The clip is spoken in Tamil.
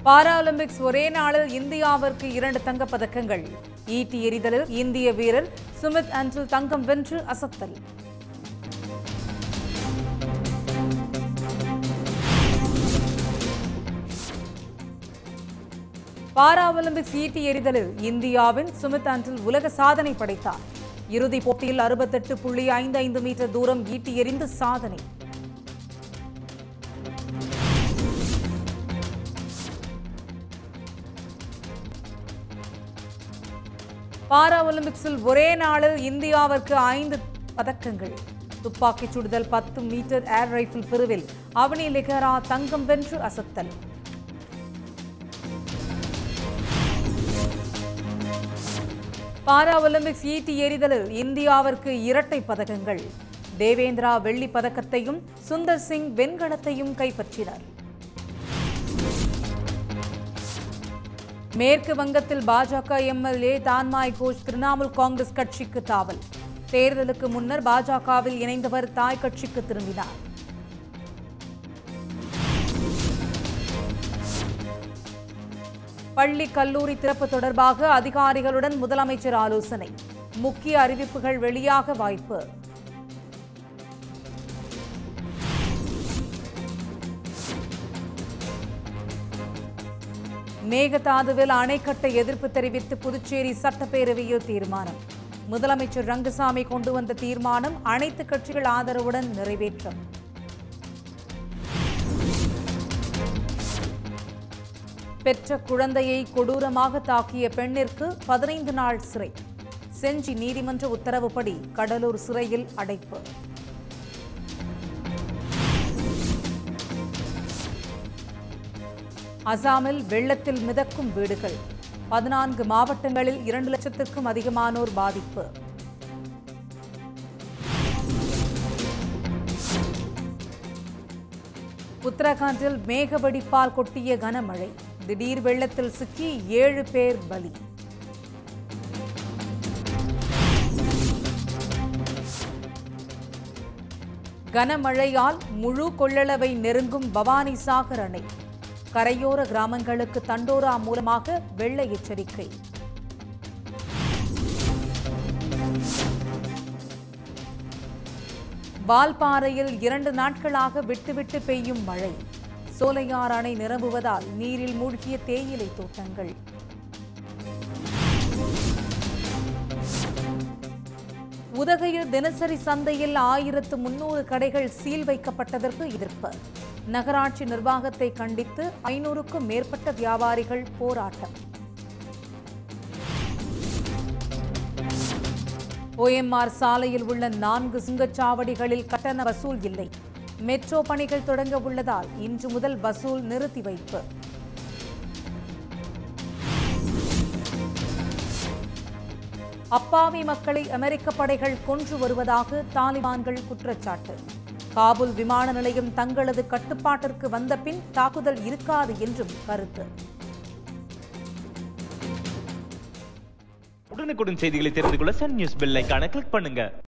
பாராலிம்பிக்ஸ் ஒரே நாளில் இந்தியாவிற்கு 2 தங்கப் பதக்கங்கள். ஈட்டி எறிதலில் இந்திய வீரர் சுமித் அன்டில் தங்கம் வென்று அசத்தல். பாராலிம்பிக்ஸ் ஈட்டி எறிதலில் இந்தியாவின் சுமித் அன்டில் உலக சாதனை படைத்தார். இறுதிப் போட்டியில் 68.55 மீட்டர் தூரம் ஈட்டி எறிந்து சாதனை. பாராலிம்பிக்ஸில் ஒரே நாளில் இந்தியாவிற்கு 5 பதக்கங்கள். துப்பாக்கிச் சுடுதல் 10 மீட்டர் ஏர் ரைபிள் பிரிவில் அவனி லெஹரா தங்கம் வென்று அசத்தல். பாராலிம்பிக்ஸ் ஈட்டி எறிதலில் இந்தியாவிற்கு 2 பதக்கங்கள். தேவேந்திரா வெள்ளி பதக்கத்தையும் சுந்தர் சிங் வெண்கலத்தையும் கைப்பற்றினர். மேற்கு வங்கத்தில் பாஜக எம்எல்ஏ தான்மாய் கோஷ் திரிணாமுல் காங்கிரஸ் கட்சிக்கு தாவல். தேர்தலுக்கு முன்னர் பாஜகவில் இணைந்தவர் தாய் கட்சிக்கு திரும்பினார். பள்ளி கல்லூரி திறப்பு தொடர்பாக அதிகாரிகளுடன் முதலமைச்சர் ஆலோசனை. முக்கிய அறிவிப்புகள் வெளியாக வாய்ப்பு. மேகதாதுவில் அணை கட்ட எதிர்ப்பு தெரிவித்து புதுச்சேரி சட்டப்பேரவையில் தீர்மானம். முதலமைச்சர் ரங்கசாமி கொண்டு வந்த தீர்மானம் அனைத்து கட்சிகள் ஆதரவுடன் நிறைவேற்றம். பெற்ற குழந்தையை கொடூரமாக தாக்கிய பெண்ணிற்கு 15 நாள் சிறை. செஞ்சி நீதிமன்ற உத்தரவுப்படி கடலூர் சிறையில் அடைப்பு. அசாமில் வெள்ளத்தில் மிதக்கும் வீடுகள். 14 மாவட்டங்களில் 2 லட்சத்திற்கும் அதிகமானோர் பாதிப்பு. உத்தரகாண்டில் மேகவெடிப்பால் கொட்டிய கனமழை. திடீர் வெள்ளத்தில் சிக்கி 7 பேர் பலி. கனமழையால் முழு கொள்ளளவை நெருங்கும் பவானி சாகர் அணை. கரையோர கிராமங்களுக்கு தண்டோரா மூலமாக வெள்ள எச்சரிக்கை. வால்பாறையில் 2 நாட்களாக விட்டுவிட்டு பெய்யும் மழை. சோலையார் அணை நிரம்புவதால் நீரில் மூழ்கிய தேயிலை தோட்டங்கள். உதகையில் தினசரி சந்தையில் 1300 கடைகள் சீல் வைக்கப்பட்டதற்கு எதிர்ப்பு. நகராட்சி நிர்வாகத்தை கண்டித்து 500க்கும் மேற்பட்ட வியாபாரிகள் போராட்டம். OMR சாலையில் உள்ள 4 சுங்கச்சாவடிகளில் கட்டண வசூல் இல்லை. மெட்ரோ பணிகள் தொடங்க உள்ளதால் இன்று முதல் வசூல் நிறுத்தி வைப்பு. அப்பாவி மக்களை அமெரிக்க படைகள் கொன்று வருவதாக தாலிபான்கள் குற்றச்சாட்டு. காபூல் விமான நிலையம் தங்களது கட்டுப்பாட்டிற்கு வந்த பின் தாக்குதல் இருக்காது என்றும் கருத்து. உடனுக்குடன் செய்திகளை தெரிந்து கொள்ள சன் நியூஸ் பெல் ஐகானை கிளிக் பண்ணுங்க.